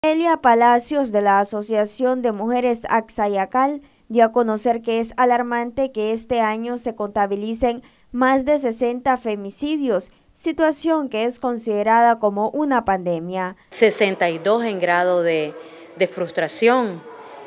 Elia Palacios de la Asociación de Mujeres Axayacal dio a conocer que es alarmante que este año se contabilicen más de 60 femicidios, situación que es considerada como una pandemia. 62 en grado de frustración,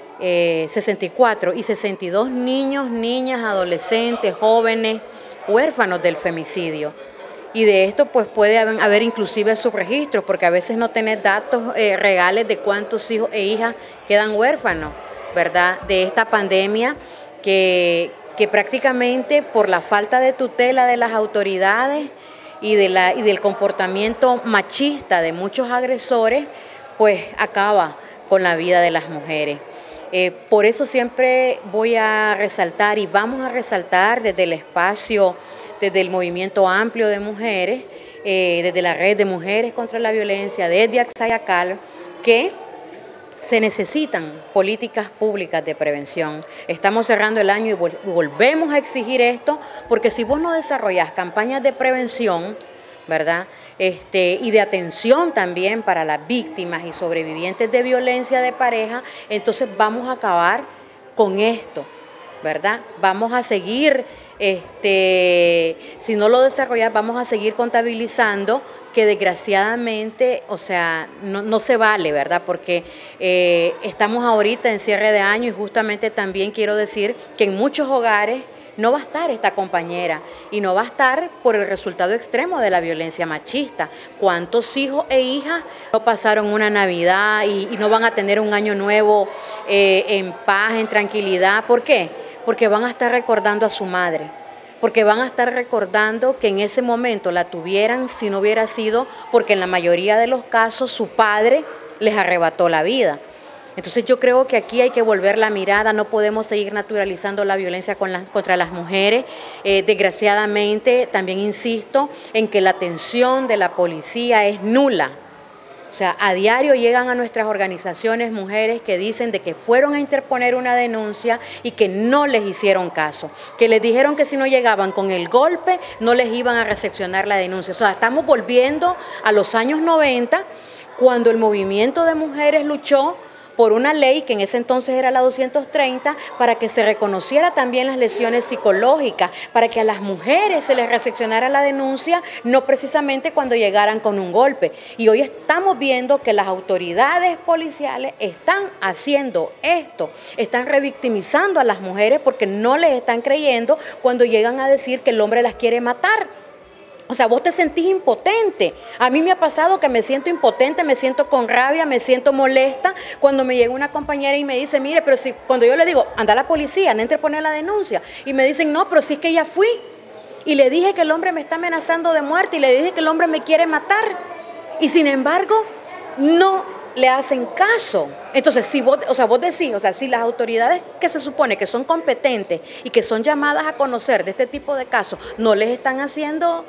64 y 62 niños, niñas, adolescentes, jóvenes, huérfanos del femicidio. Y de esto pues puede haber inclusive subregistros, porque a veces no tenés datos reales de cuántos hijos e hijas quedan huérfanos, ¿verdad? De esta pandemia que prácticamente por la falta de tutela de las autoridades y del comportamiento machista de muchos agresores, pues acaba con la vida de las mujeres. Por eso siempre voy a resaltar y vamos a resaltar desde el espacio, desde el movimiento amplio de mujeres, desde la red de mujeres contra la violencia, desde Axayacal, que se necesitan políticas públicas de prevención. Estamos cerrando el año y volvemos a exigir esto, porque si vos no desarrollás campañas de prevención, ¿verdad? Y de atención también para las víctimas y sobrevivientes de violencia de pareja, entonces vamos a acabar con esto, ¿verdad? Vamos a seguir, si no lo desarrollas, vamos a seguir contabilizando que desgraciadamente, o sea, no se vale, ¿verdad? Porque estamos ahorita en cierre de año y justamente también quiero decir que en muchos hogares no va a estar esta compañera y no va a estar por el resultado extremo de la violencia machista. ¿Cuántos hijos e hijas no pasaron una Navidad y no van a tener un año nuevo en paz, en tranquilidad? ¿Por qué? Porque van a estar recordando a su madre, porque van a estar recordando que en ese momento la tuvieran si no hubiera sido porque en la mayoría de los casos su padre les arrebató la vida. Entonces yo creo que aquí hay que volver la mirada, no podemos seguir naturalizando la violencia contra las mujeres. Desgraciadamente también insisto en que la atención de la policía es nula. O sea, a diario llegan a nuestras organizaciones mujeres que dicen de que fueron a interponer una denuncia y que no les hicieron caso, que les dijeron que si no llegaban con el golpe no les iban a recepcionar la denuncia. O sea, estamos volviendo a los años 90, cuando el movimiento de mujeres luchó por una ley que en ese entonces era la 230, para que se reconociera también las lesiones psicológicas, para que a las mujeres se les recepcionara la denuncia, no precisamente cuando llegaran con un golpe. Y hoy estamos viendo que las autoridades policiales están haciendo esto, están revictimizando a las mujeres porque no les están creyendo cuando llegan a decir que el hombre las quiere matar. O sea, vos te sentís impotente. A mí me ha pasado que me siento impotente, me siento con rabia, me siento molesta cuando me llega una compañera y me dice, mire, pero si cuando yo le digo, anda a la policía, anda a interponer la denuncia, y me dicen, no, pero si es que ya fui, y le dije que el hombre me está amenazando de muerte, y le dije que el hombre me quiere matar, y sin embargo, no le hacen caso. Entonces, si vos decís, o sea, si las autoridades que se supone que son competentes y que son llamadas a conocer de este tipo de casos, no les están haciendo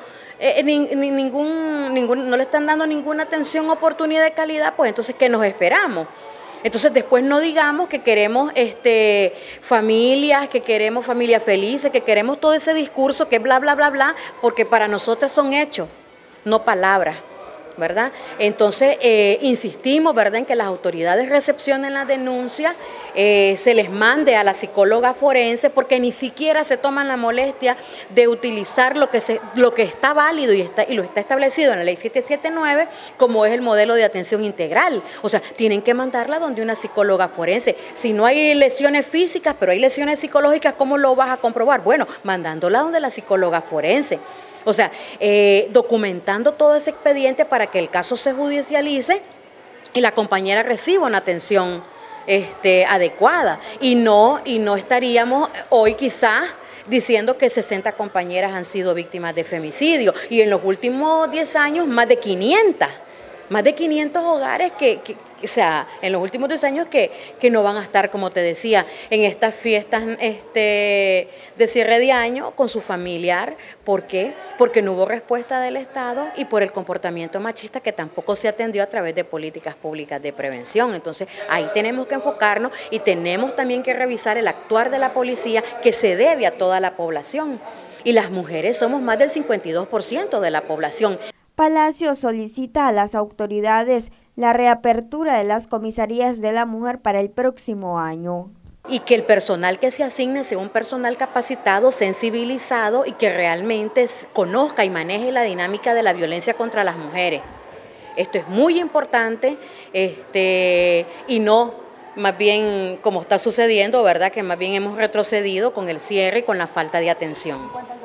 no le están dando ninguna atención, oportunidad de calidad, pues entonces, ¿qué nos esperamos? Entonces después no digamos que queremos familias, que queremos familias felices, que queremos todo ese discurso que es bla, bla, bla, bla, porque para nosotras son hechos, no palabras, ¿verdad? Entonces insistimos, ¿verdad?, en que las autoridades recepcionen las denuncias, se les mande a la psicóloga forense, porque ni siquiera se toman la molestia de utilizar lo que está válido y lo está establecido en la ley 779, como es el modelo de atención integral. O sea, tienen que mandarla donde una psicóloga forense. Si no hay lesiones físicas, pero hay lesiones psicológicas, ¿cómo lo vas a comprobar? Bueno, mandándola donde la psicóloga forense. O sea, documentando todo ese expediente para que el caso se judicialice y la compañera reciba una atención adecuada. Y no estaríamos hoy quizás diciendo que 60 compañeras han sido víctimas de femicidio. Y en los últimos 10 años, más de 500 hogares o sea, en los últimos 10 años que no van a estar, como te decía, en estas fiestas de cierre de año con su familiar. ¿Por qué? Porque no hubo respuesta del Estado y por el comportamiento machista que tampoco se atendió a través de políticas públicas de prevención. Entonces, ahí tenemos que enfocarnos y tenemos también que revisar el actuar de la policía, que se debe a toda la población. Y las mujeres somos más del 52% de la población. Palacio solicita a las autoridades la reapertura de las comisarías de la mujer para el próximo año. Y que el personal que se asigne sea un personal capacitado, sensibilizado y que realmente conozca y maneje la dinámica de la violencia contra las mujeres. Esto es muy importante y no más bien como está sucediendo, ¿verdad? Que más bien hemos retrocedido con el cierre y con la falta de atención.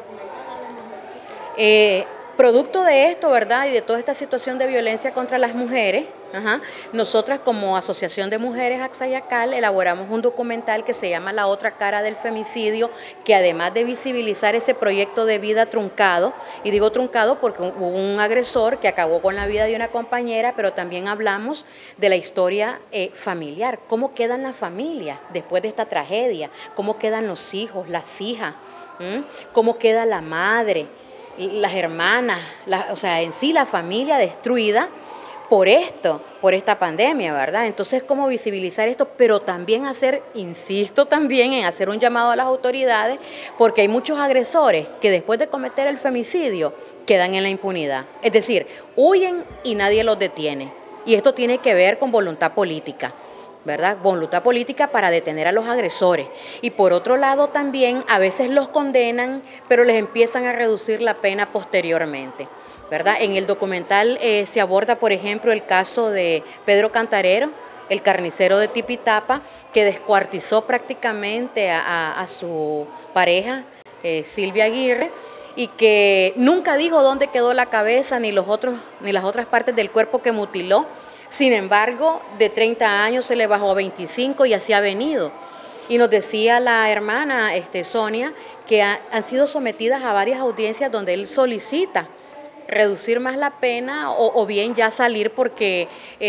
Producto de esto, ¿verdad? Y de toda esta situación de violencia contra las mujeres, nosotras como Asociación de Mujeres Axayacal elaboramos un documental que se llama La otra cara del femicidio, que además de visibilizar ese proyecto de vida truncado, y digo truncado porque hubo un agresor que acabó con la vida de una compañera, pero también hablamos de la historia familiar, cómo quedan las familias después de esta tragedia, cómo quedan los hijos, las hijas, cómo queda la madre, las hermanas, o sea, en sí la familia destruida por esta pandemia, ¿verdad? Entonces, ¿cómo visibilizar esto? Pero también insisto también en hacer un llamado a las autoridades, porque hay muchos agresores que después de cometer el femicidio quedan en la impunidad. Es decir, huyen y nadie los detiene. Y esto tiene que ver con voluntad política, ¿verdad? Voluntad política para detener a los agresores. Y por otro lado también a veces los condenan, pero les empiezan a reducir la pena posteriormente, ¿verdad? En el documental se aborda, por ejemplo, el caso de Pedro Cantarero, el carnicero de Tipitapa, que descuartizó prácticamente a su pareja, Silvia Aguirre, y que nunca dijo dónde quedó la cabeza ni las otras partes del cuerpo que mutiló. Sin embargo, de 30 años se le bajó a 25 y así ha venido. Y nos decía la hermana Sonia que han sido sometidas a varias audiencias donde él solicita reducir más la pena o bien ya salir porque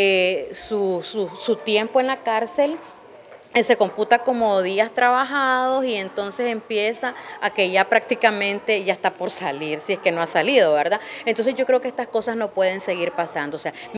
su tiempo en la cárcel se computa como días trabajados y entonces empieza a que ya prácticamente ya está por salir, si es que no ha salido, ¿verdad? Entonces yo creo que estas cosas no pueden seguir pasando. O sea,